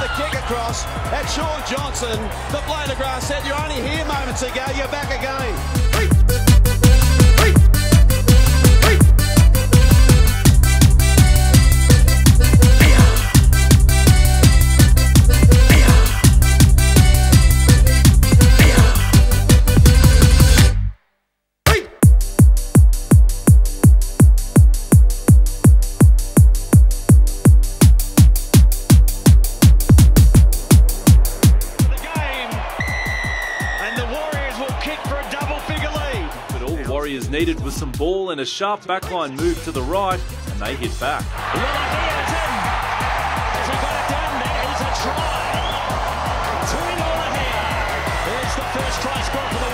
a kick across at Sean Johnson. The blade of grass said, "You're only here moments ago, you're back again." Warriors needed was some ball and a sharp backline move to the right, and they hit back. Has he got it down? That is a try. 2-0 here. There's the first try scored for the